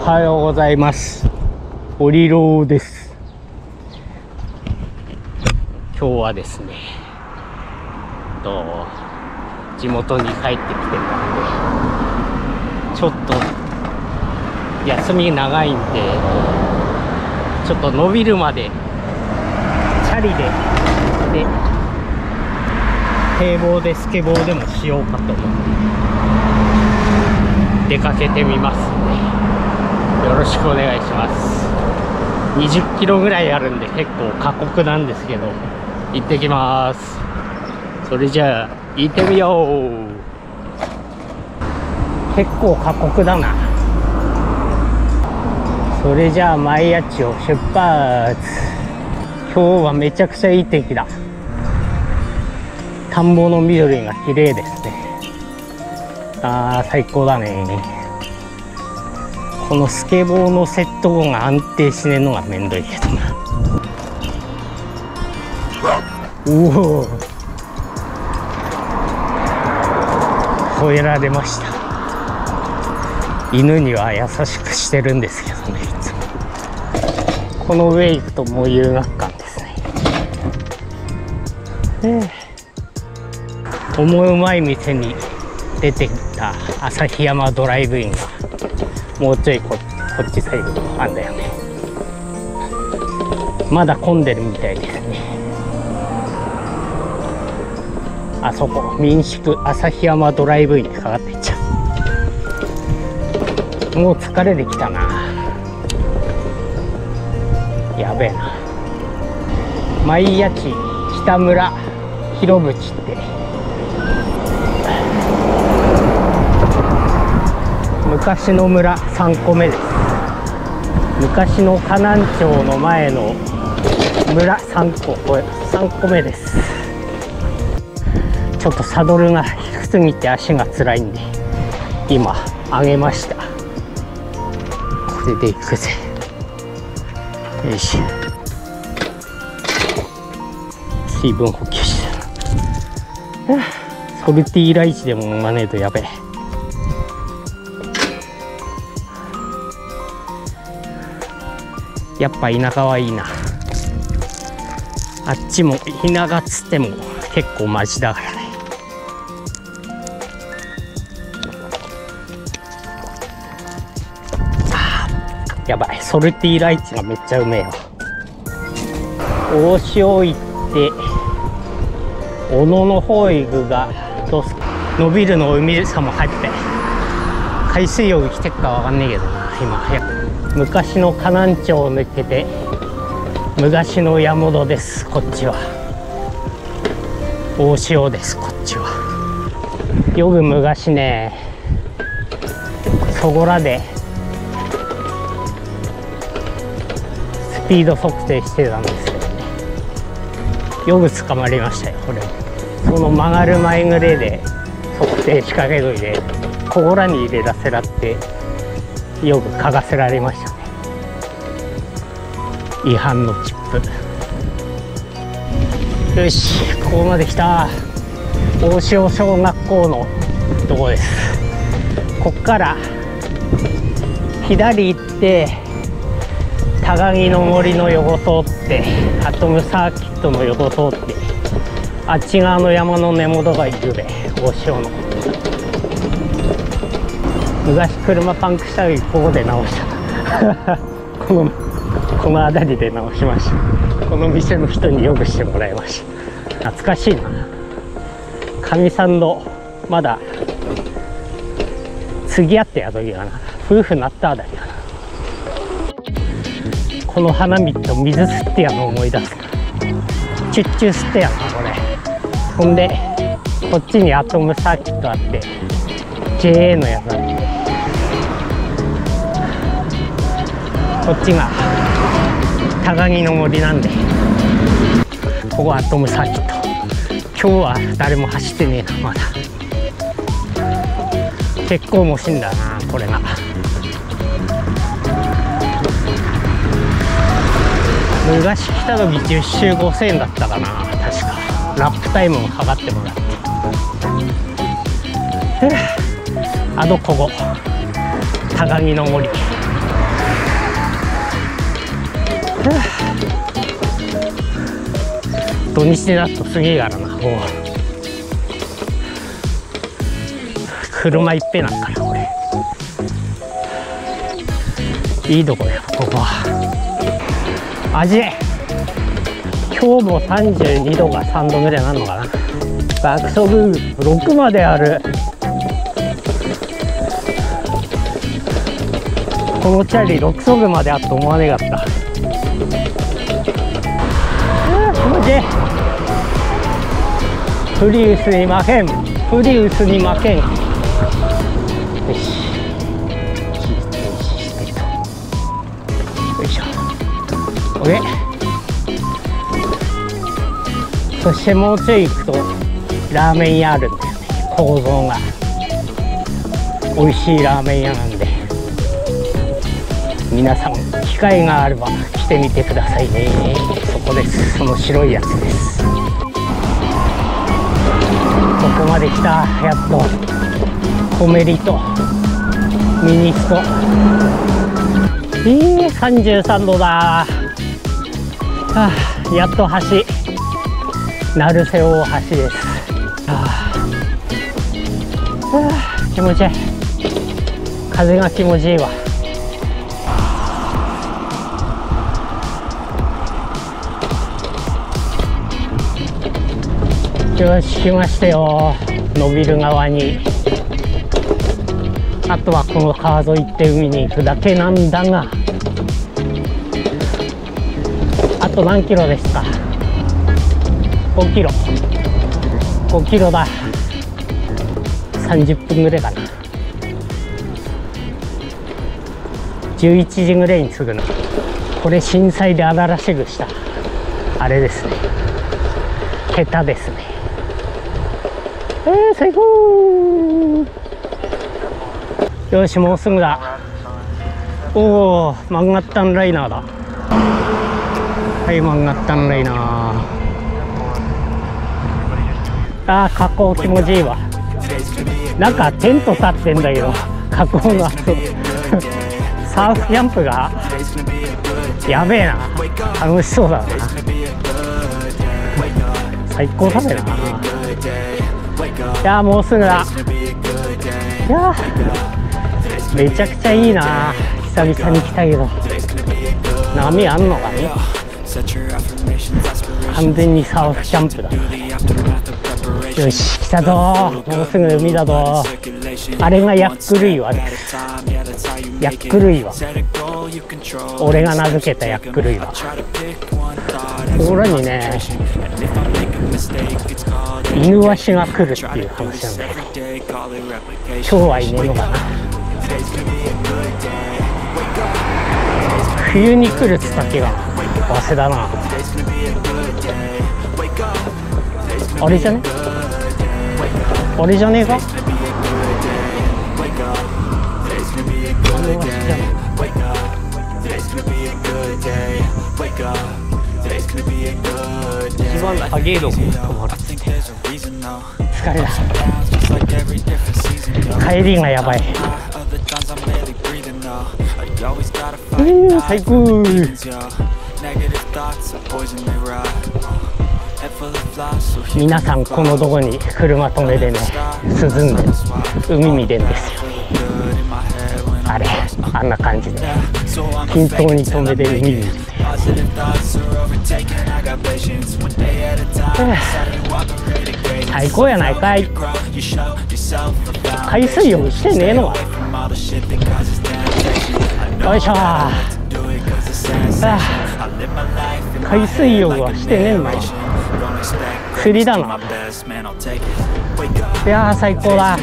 はようございます。オリローです。今日はですね、地元に帰ってきてたんで、ちょっと休み長いんで、ちょっと伸びるまでチャリで堤防でスケボーでもしようかと思って出かけてみますんで、よろしくお願いします。20キロぐらいあるんで結構過酷なんですけど、行ってきます。それじゃあ行ってみよう。結構過酷だな。それじゃあ前谷地を出発。今日はめちゃくちゃいい天気だ。田んぼの緑が綺麗ですね。最高だね。このスケボーのセットが安定しねえのがめんどいけどな。おお、吠えられました。犬には優しくしてるんですけどね、いつも。この上行くともう遊学館ですね。思うまい店に出てきた旭山ドライブインがもうちょいこっちサイドにあんだよね。まだ混んでるみたいですね。あそこ民宿旭山ドライブインにかかっていっちゃう。もう疲れてきたな。やべえな。前谷地北村広淵って昔の村3個目です。昔の河南町の前の村3個目です。ちょっとサドルが低すぎて足が辛いんで今上げました。これで行くぜ。よいしょ。水分補給してソルティーライチでも飲まねえとやべえ。やっぱ田舎はいいな。あっちも田舎っつっても結構町だからね。やばい、ソルティーライチがめっちゃうめえわ。大潮行って小野の方行くがどうすか。伸びるの海さも入って海水浴来てっかわかんねえけどな。今昔の河南町を抜けて昔の山本です。こっちは大潮です。こっちはよく昔ね、そこらでスピード測定してたんですけどね、よく捕まりましたよ。これその曲がる前ぐらいで測定仕掛けといてここらに入れらせらってよく嗅がせられましたね。違反のチップ。よし、ここまで来た。大潮小学校のとこです。こっから左行って高木の森の横通ってアトムサーキットの横通ってあっち側の山の根元がいるで、大潮の。昔車パンクした時ここで直したこの辺りで直しました。この店の人によくしてもらいました。懐かしいな。かみさんのまだ継ぎ合ってや時かな、夫婦なったあたりかな。この花見と水吸ってやの思い出す。チュッチュ吸ってやんなこれ。ほんでこっちにアトムサーキットあって JA のやつなんで、こっちが高木の森なんで、ここアトムサーキット。今日は誰も走ってねえな。まだ結構もしいんだなこれが。昔来た時10周5000円だったかな確か。ラップタイムを測ってもらって、あとここ高木の森土日だとすげえからな。もう車いっぺなんから俺。いいとこだよここは。味今日も32度が3度ぐらいなのかな。爆速6まである。このチャリ6速まであっと思わねかった。気持ちいい。プリウスに負けん、プリウスに負けん。よし、よいしょ。OK。そしてもうちょい行くとラーメン屋あるんだよね。構造が美味しいラーメン屋なんで、皆さん機会があれば来てみてくださいね。そこです。その白いやつです。ここまで来た。やっとコメリとミニスト。33度だ。やっと橋、成瀬大橋です。気持ちいい。風が気持ちいいわ。よし、来ましたよ。伸びる側に。あとはこの川沿い行って海に行くだけなんだが、あと何キロですか。5キロ。5キロだ。30分ぐらいかな。11時ぐらいに着くの。これ震災で新しくしたあれですね。桁ですね。最高。よし、もうすぐだ。おお、マンガッタンライナーだ。はい、マンガッタンライナー。河口気持ちいいわ。なんかテント立ってんだけど、河口の後サーフキャンプがやべえな。楽しそうだな。最高だべな。いやー、もうすぐだ。いやー、めちゃくちゃいいな。久々に来たけど波あんのかね。完全にサーフキャンプだな。よし、来たぞ。もうすぐ海だぞ。あれがヤックルイワです。ヤックルイワ、俺が名付けたヤックルイワ。ここらにね、イヌワシが来るっていう話なんだけど、今日はいねえのかな。冬に来るっつったっけが早稲だな。あれじゃね、あれじゃねえか。一番高いとこ止まるって疲れた。帰りがやばい。最高。皆さんこのとこに車止めてね、涼んで海見てんですよ。あれ、あんな感じで均等に止めて海見てて、最高やないかい。海水浴してねえのか。よいしょ。海水浴はしてねえんだよ。釣りだな。いやー、最高だ。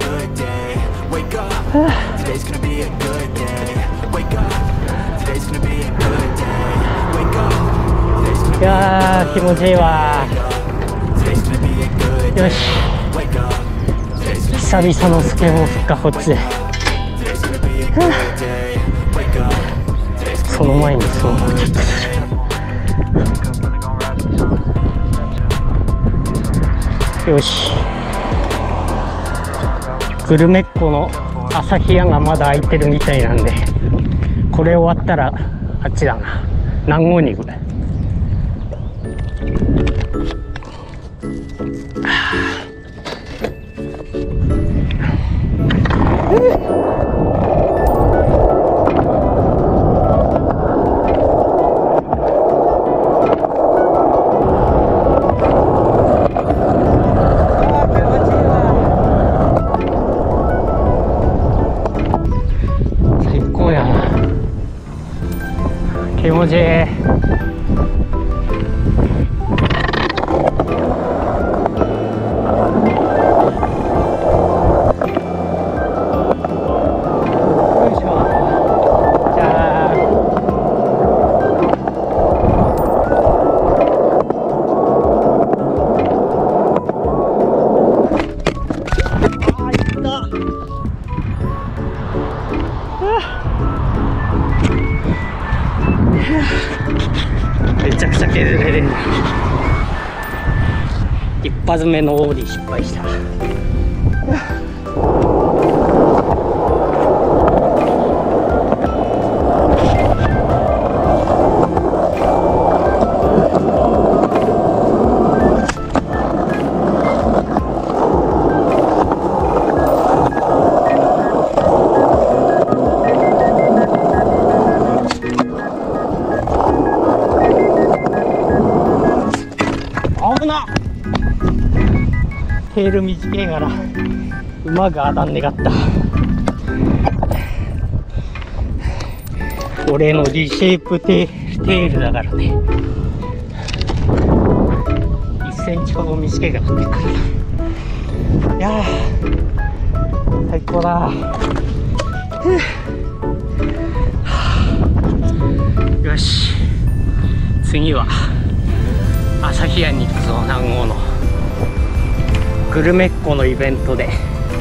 いやー、気持ちいいわ。よし、久々のスケボー復活。こっちでその前にスノボチェックする。よし、グルメっ子の朝日屋がまだ開いてるみたいなんで、これ終わったらあっちだな、 南郷肉。気持ちいい。めちゃくちゃ削れるんだ。一発目のオーディ失敗した。危なっ。テール短いから馬が当たんねかった。俺のリシェイプテールだからね、1センチほど短いからってから。いやー最高だ。よし、次は旭屋に行くぞ。南郷のグルメっ子のイベントで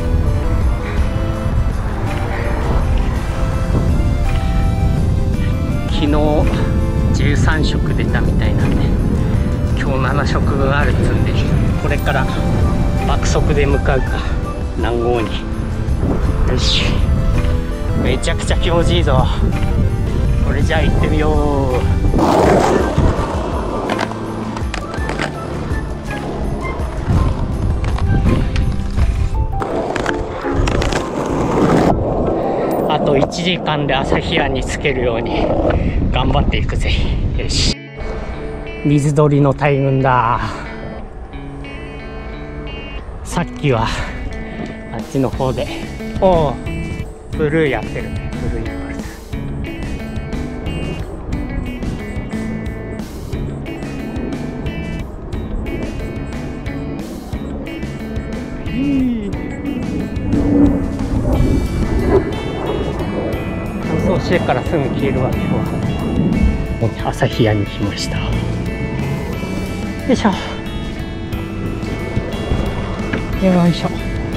昨日13食出たみたいなんで、今日7食分あるっつんで、これから爆速で向かうか南郷に。よし、めちゃくちゃ気持ちいいぞ。これじゃあ行ってみよう。あと1時間で旭屋に着けるように頑張っていくぜ。よし、水鳥の大群だ。さっきはあっちの方で、おおブルーやってるね。ブルーインパルス。そうしてからすぐ消えるわ。今日は旭屋に来ました。よいしょよいしょ。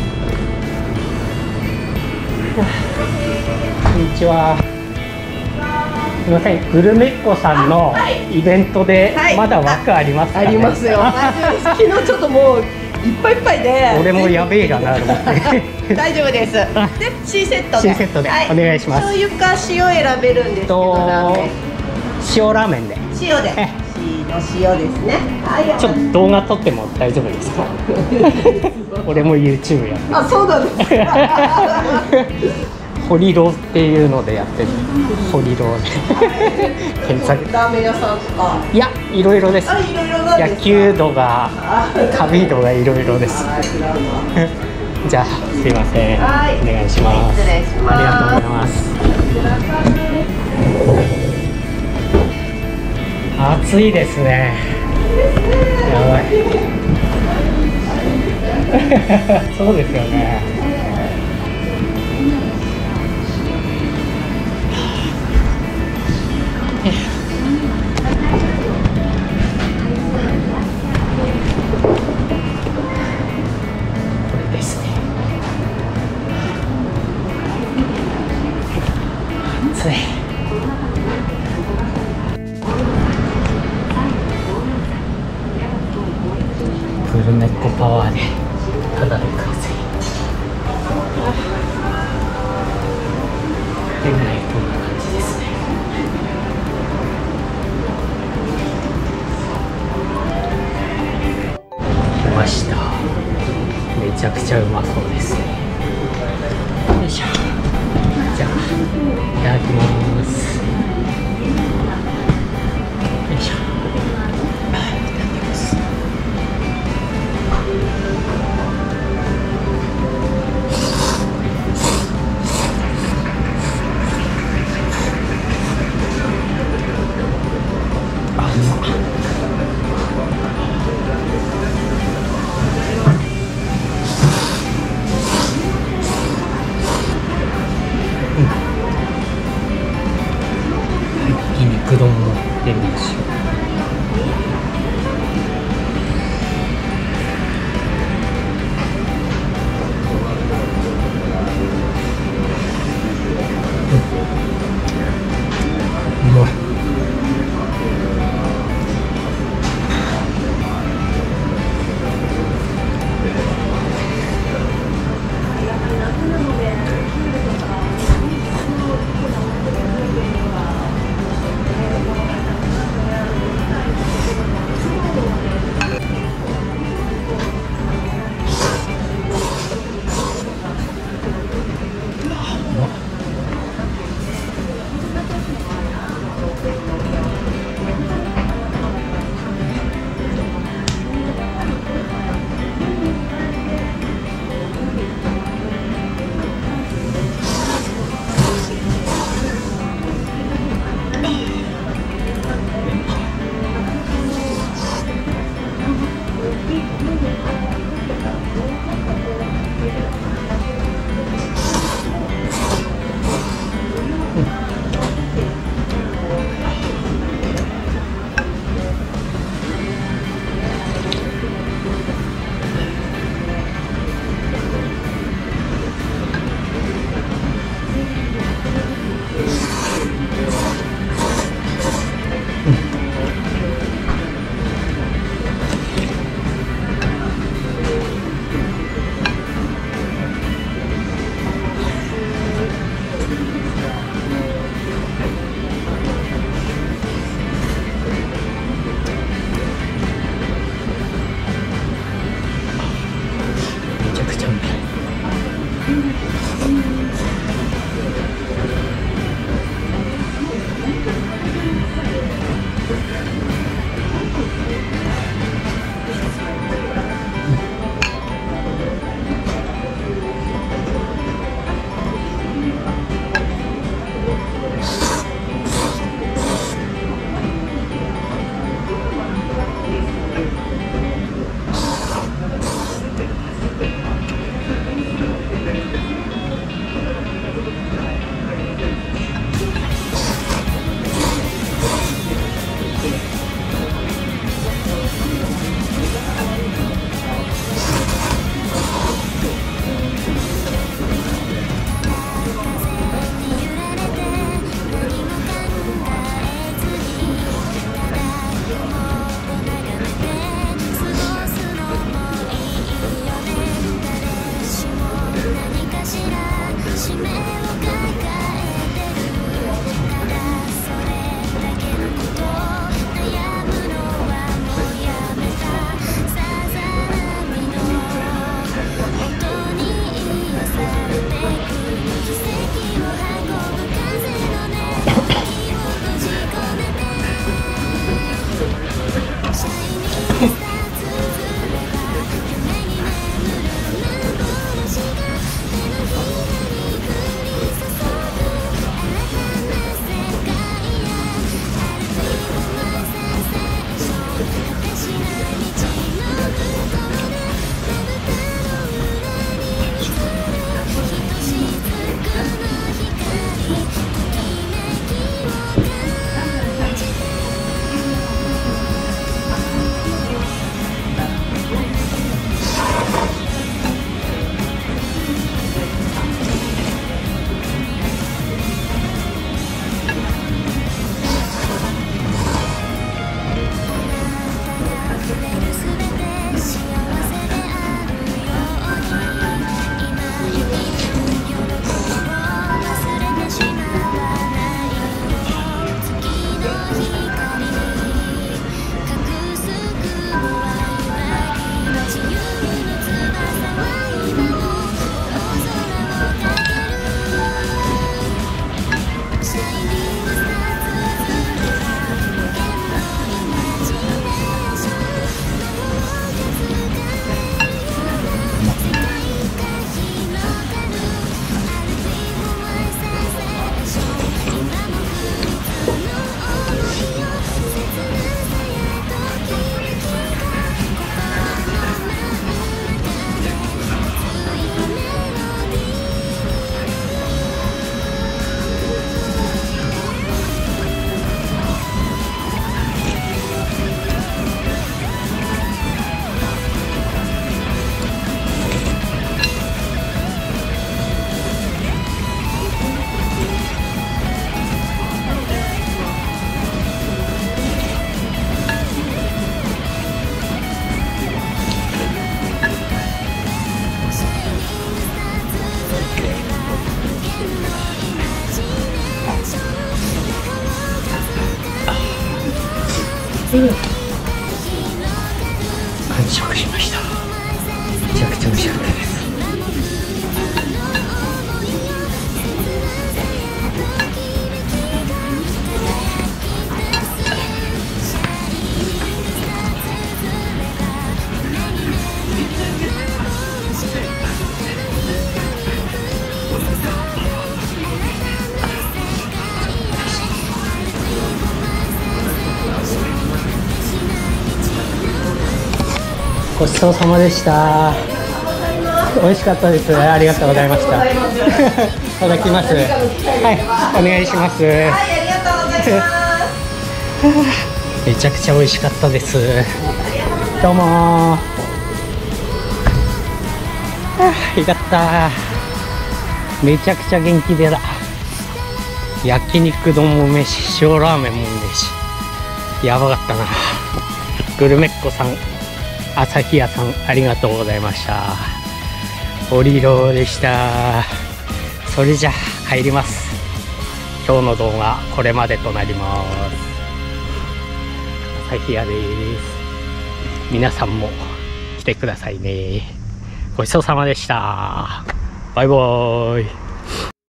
こんにちは。すみません、グルメっ子さんのイベントでまだ枠ありますかね？ ありますよ。昨日ちょっともういっぱいいっぱいで。 俺もやべえがなと思って。 大丈夫です。で、C セットで。 C セットでお願いします。 醤油か塩選べるんですけど、 塩ラーメンで。 塩で。C の塩ですね。 ちょっと動画撮っても大丈夫ですか？俺も YouTube やってる。 あ、そうなんです。 ホリローっていうのでやってる。ホリローで検索。 ラーメン屋さんとか。 いや、いろいろです。 あ、いろいろなんですか。 野球度が、旅度がいろいろです。じゃあ、すいません。お願いします。 失礼します。 ありがとうございます。暑いですね。やばい。そうですよね。これですね。暑い。グルメっ子パワーでただでください。店内こんな感じですね。 めちゃくちゃうまそうですね。よいしょ。じゃあいただきます。よいしょ。いただきます。あ、うまっ。 完食しました。めちゃくちゃ美味しかったです。ごちそうさまでした。美味しかったです。ありがとうございました。いただきます。はい、お願いします。 はい、ありがとうございます。 めちゃくちゃ美味しかったです。どうもー。よかった。めちゃくちゃ元気でだ。焼肉丼も飯、塩ラーメンも飯。やばかったな。グルメっ子さん、朝日屋さん、ありがとうございました。オリローでした。それじゃ帰ります。今日の動画これまでとなります。朝日屋です。皆さんも来てくださいね。ごちそうさまでした。バイバーイ。